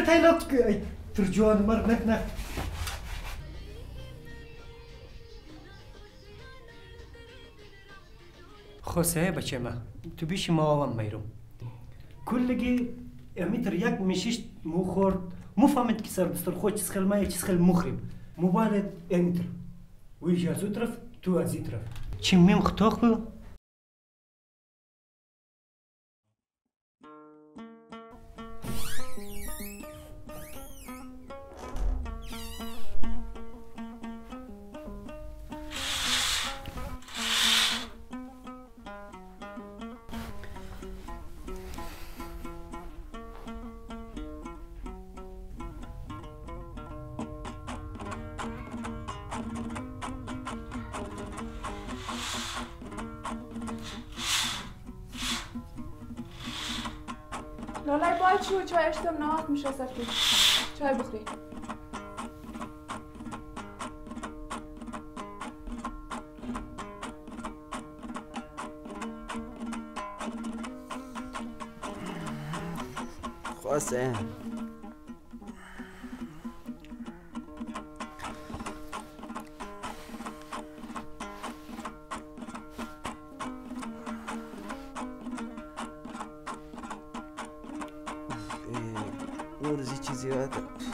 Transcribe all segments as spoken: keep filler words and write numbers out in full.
تایلوک ترجوان مر نه نه خوسه بچه ما تو بیش ماوام میرم کلگی امیتر یک میشیش مو خورد مو فهمت که سر بستر خود چیز خل مایه چیز خل مخرب موبایل امیتر ویش از او طرف تو از این طرف چی میم خطاقو لالای باید شو چای اشتم نهات میشه سرکی چای بخوری خواسته روزی چیزی هات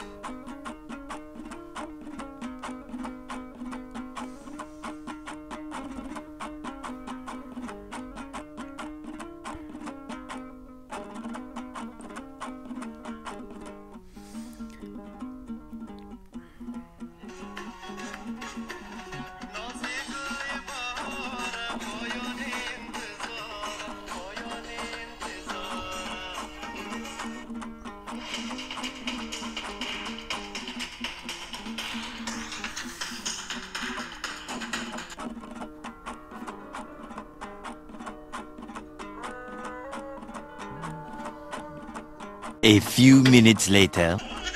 A few minutes later.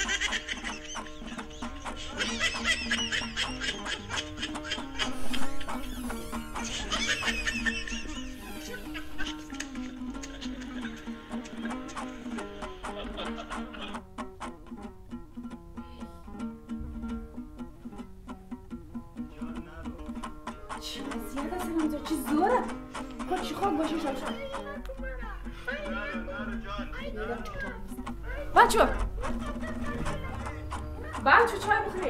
زیاده سلام چی زوره خود چی خواب باشی شد بچو بچو چای بخوری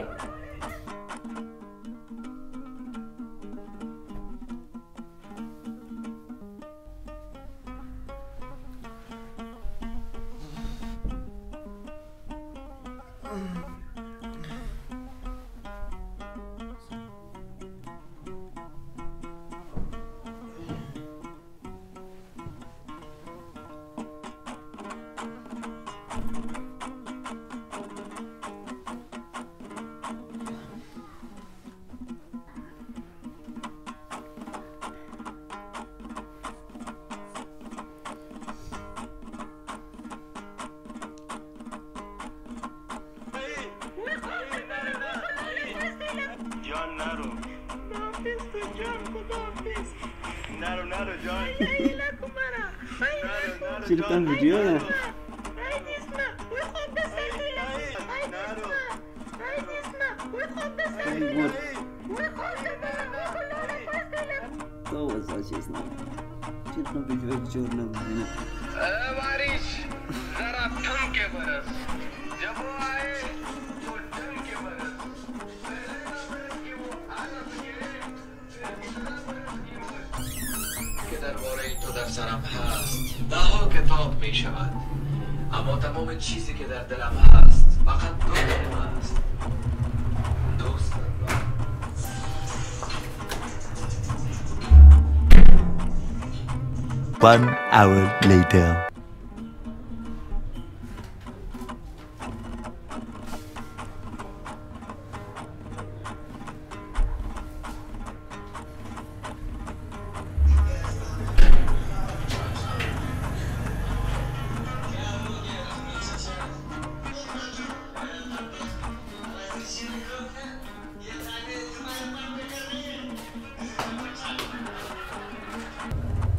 چیرکن ویدیو نه تو واسه چیز نه چیرکن ویدیو جور نمی‌بینه बारिश जरा थम के बरस जब वो आए तो डर के बरस पहले ना बरस की वो आदत که درباره تو در سرم هست ده‌ها کتاب می شود اما تمام چیزی که در دلم هست فقط دو کلمه است دوست دارم. One hour later.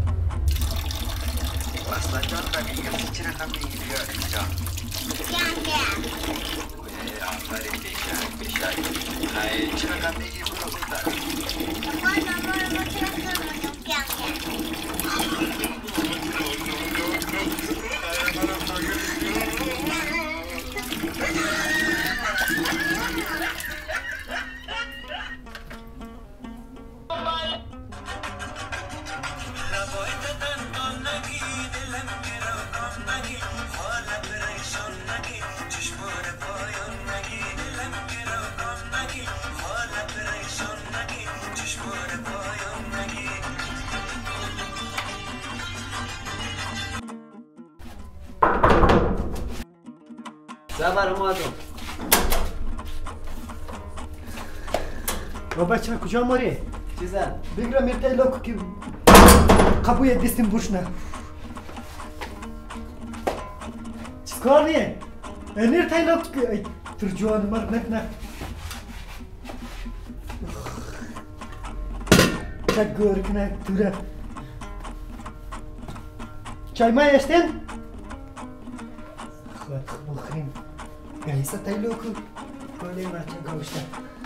Aslan Can ben iyi. Çiçeğe tam iyi gidiyor. آفرین بیشک بیشک های چرا کم دیگی برو بودن زبر اومدم بابا چرا کجا ماری؟ چیزه؟ بگیرم میرتای لاکو که قبوی دستیم بوش نه چیز کار نیه؟ میرتای لاکو که ای تر جوان مرد نک نه چک گور کنه توره چای مای اشتین؟ خود بخوریم گایسا تای لاکو گاله مرچه گوشته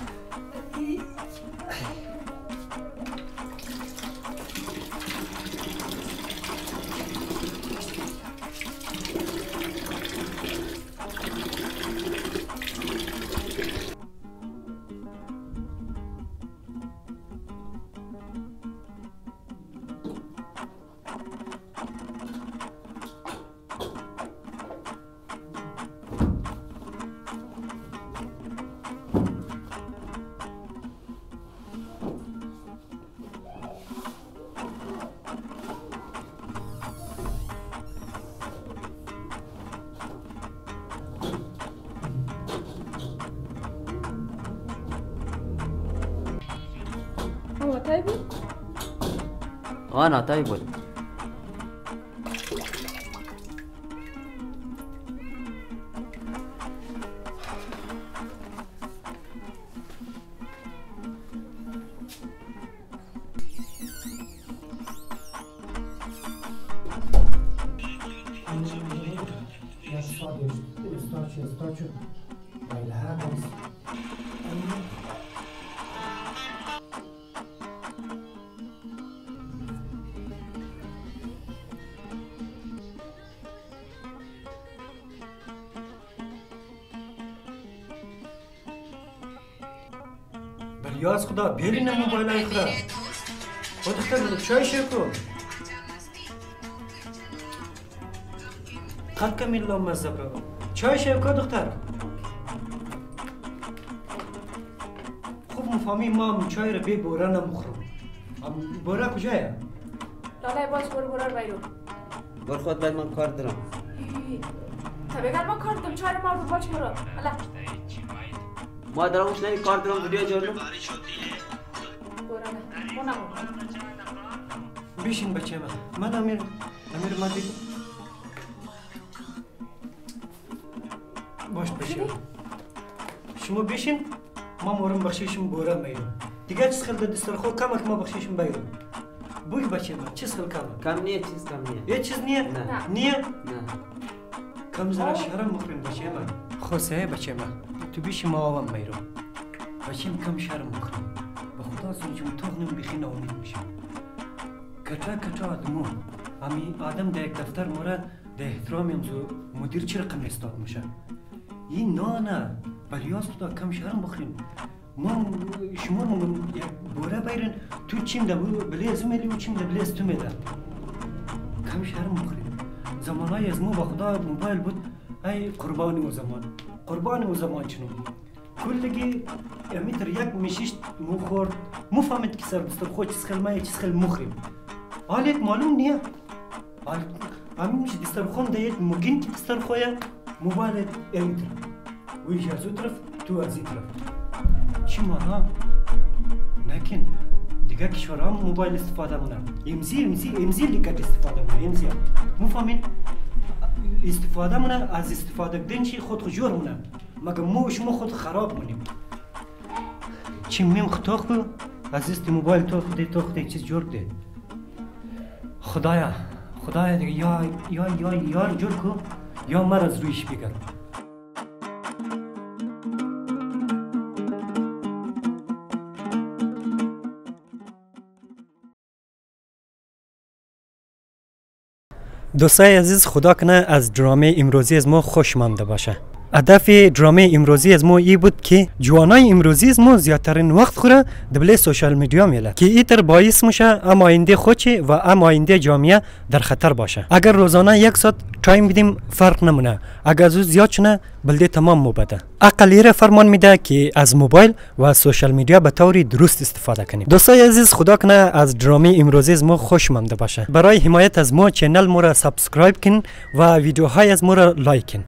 ناتای بود؟ آه ناتای بود یاز خدا بیرین موبایل های خدا خود خدا چای شکو قد کمیل لام مزده برو چای شکو دختر خوب مفهمی ما چای رو بی بوره نمخورم بوره کجایه؟ لالای باز برو برو بیرو بر خود باید من کار دارم تا بگر من کار دارم چای رو ما رو باش برو الا ما دارمش نمی کار دارم ویدیو جارم برو نه بیشین بچه من من امیر امیر ما دیگه باش بشین شما بیشین ما مورم بخشیشم بوره میرم دیگه چیز خیلی دستر خود کمک ما بخشیشم بیرم بوی بچه من چیز خیلی کمک کم نیه چیز کم نیه یه چیز نیه؟ نه نیه؟ نه کم زرا شرم مخوریم بچه من خوصه بچه من تو بیش ما آوام میرم بچه کم شرم مخوریم به خدا سنجم توغنم بیخی ناامید میشم کتا کتا آدمو امی آدم در یک دفتر مورد در احترام امزو مدیر چی رقم استاد میشه این نه نه بلیاز خدا کم شرم بخوریم ما شما مگم یک بوره بیرن تو چیم ده بلیز میلی و چیم ده بلیز تو میده کم شرم بخوریم زمانهای از مو با خدا موبایل بود ای قربانی و زمان قربانی و زمان چنو کلگی امیتر یک میشیشت مو خورد مو فهمید که سر بستر خود چیز خیل مایه چیز خیل مخوریم حالیت معلوم نیه همین میشه دستر خون دهید مگین که دستر خویه موبایل امیتر ویش از او طرف تو از این طرف چی مانا؟ نکن دیگه کشورها موبایل استفاده مونه امزی امزی امزی لیکت استفاده مونه امزی مو فهمین استفاده مونه از استفاده کردن چی خود خجور مونه مگه مو شما خود خراب مونیم چی میم خطاق بو از است موبایل تو خودی تو خودی چیز جور ده خدایا خدایا دیگه یا یا یا یار جور کو یا مرز رویش بگر دوستای عزیز، خدا کنه از درامه امروزی از ما خوشمنده باشه. هدف درامه امروزی از ما ای بود که جوانای امروزی از ما زیادترین وقت خوره دبل سوشال میدیا میله که ایتر باعث میشه اما آینده خودی و اما آینده جامعه در خطر باشه. اگر روزانه یک ساعت تایم بدیم فرق نمونه، اگر از زیاد شنه بلده تمام مباده. عقلیره فرمان میده که از موبایل و از سوشال میدیا به طور درست استفاده کنیم. دوستای عزیز، خدا کنه از درامه امروزی از ما خوشمنده باشه. برای حمایت از ما چینل ما را سابسکرایب کن و ویدیوهای از ما را لایک کن.